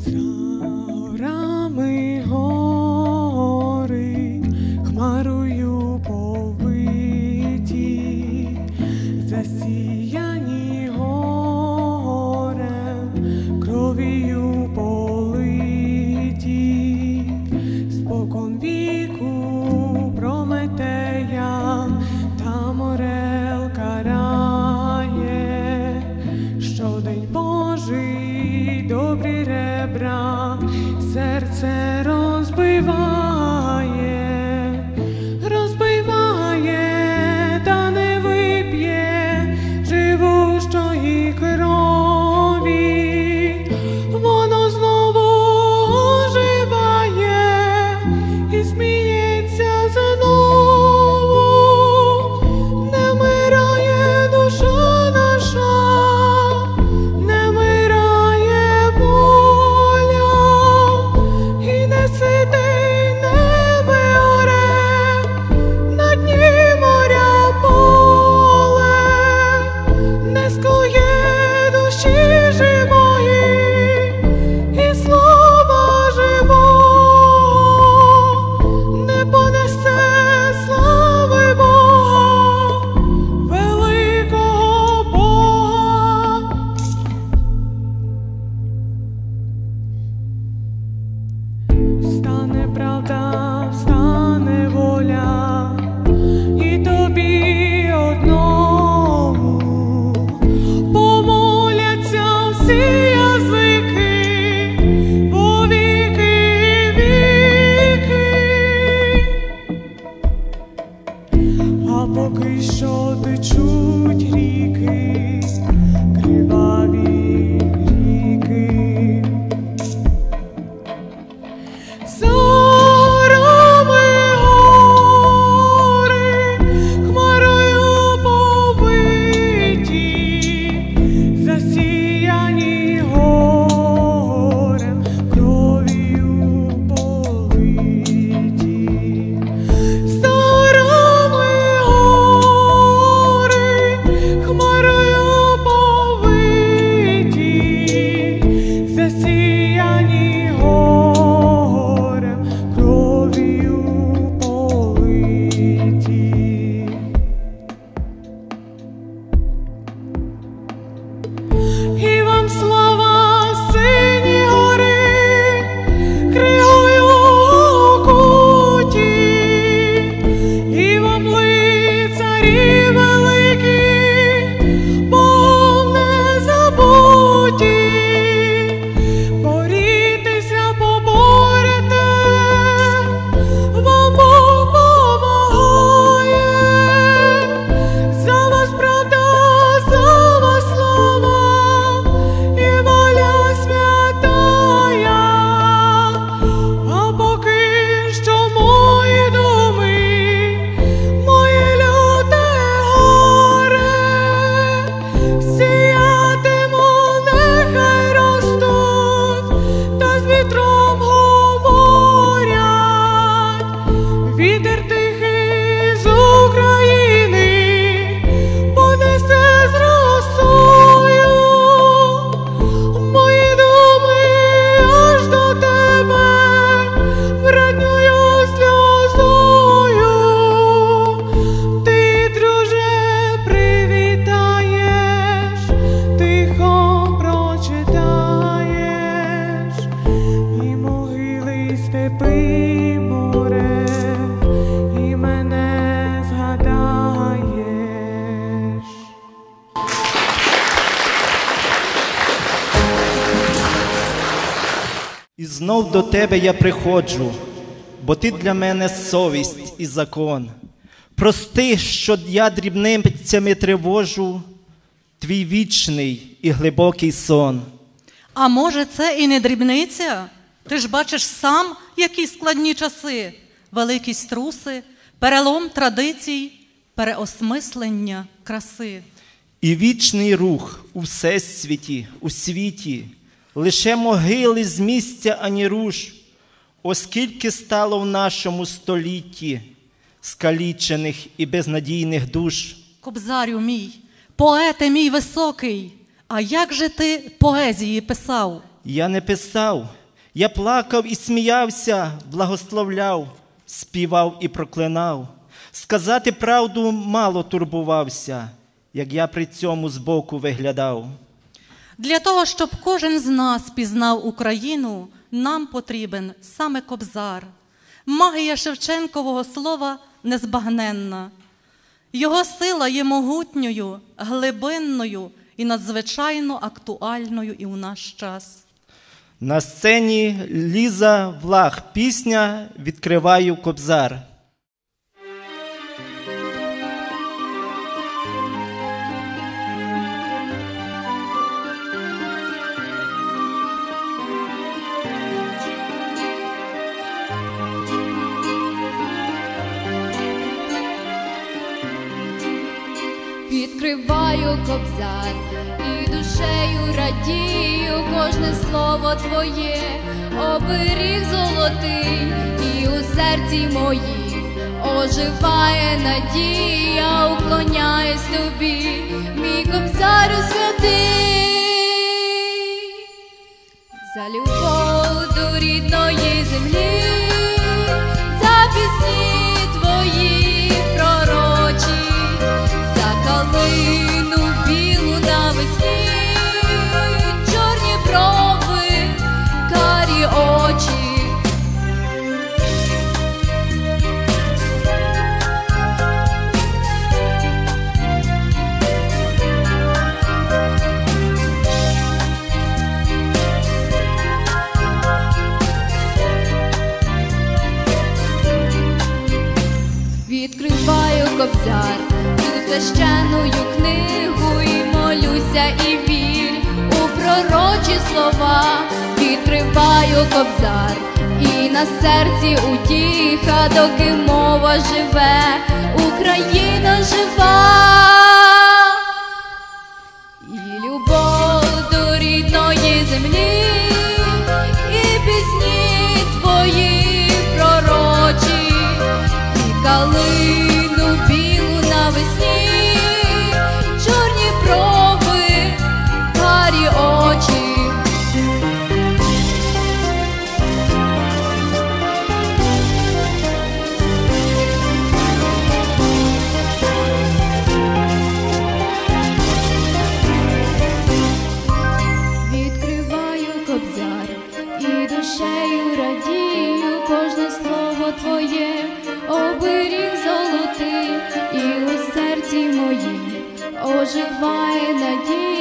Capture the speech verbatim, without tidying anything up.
Горами гори, хмарою повиті, засіяні горем, кров'ю политі, спокон віку Прометея там орел карає, щодень Божий добрі ребра серце розбиває, розбиває, та не вип'є живущої крові. Воно знову оживає і сміється знову. Не вмирає душа наша, не вмирає воля, і не ситий не виоре на дні моря поле, не скує душі живої і слова живого, не понесе слави Бога, великого Бога. Встане правда, встане воля, і тобі одному помоляться всі язики во віки віки. А поки що течуть ріки, криваві ріки. За горами гори, хмарою повиті, засіяні горем, кров'ю политі. За горами гори, хмарою повиті, засіяні горем, кров'ю политі. І вам слава, сині гори, кригою окуті, і вам лицарі великі, Богом не забуті. Борітеся, поборете, вам Бог помагає. За вас правда, за вас слава і воля святая. А поки що мої думи, моє люте горе, сіятиму, нехай ростуть, та з вітром говорять. Вітер тихий з України понесе з росою мої думи аж до тебе, братньою сльозою. Ти, друже, привітаєш, тихо прочитаєш, і могили, і степи, і море, і мене згадаєш. І знов до тебе я приходжу, бо ти для мене совість і закон. Прости, що я дрібницями тривожу твій вічний і глибокий сон. А може, це і не дрібниця? Ти ж бачиш сам, які складні часи, великі струси, перелом традицій, переосмислення краси. І вічний рух у всесвіті, у світі, лише могили з місця ані руш, оскільки стало в нашому столітті скалічених і безнадійних душ. Кобзарю мій, поете мій високий, а як же ти поезії писав? Я не писав, я плакав і сміявся, благословляв, співав і проклинав. Сказати правду мало турбувався, як я при цьому збоку виглядав. Для того, щоб кожен з нас пізнав Україну, нам потрібен саме Кобзар. Магія Шевченкового слова незбагненна. Його сила є могутньою, глибинною і надзвичайно актуальною і у наш час. На сцені Ліза Влах, пісня «Відкриваю Кобзар». Відкриваю Кобзар і душею радію, кожне слово твоє оберіг золотий, і у серці моїм оживає надія, уклоняюсь тобі, мій Кобзарю святий. За любов до рідної землі, за пісні твої пророчі, калину білу навесні, чорні брови, карі очі. Відкриваю Кобзар, священною книгу, і молюся, і вірю у пророчі слова. Відкриваю Кобзар, і на серці утіха, доки мова живе, Україна жива. І любов до рідної землі, і пісні твої пророчі, і калину білу навесні, чорні брови, карі очі. Відкриваю Кобзар і душею радію, кожне слово твоє оберіг золотий, і у серці моїм оживає надія.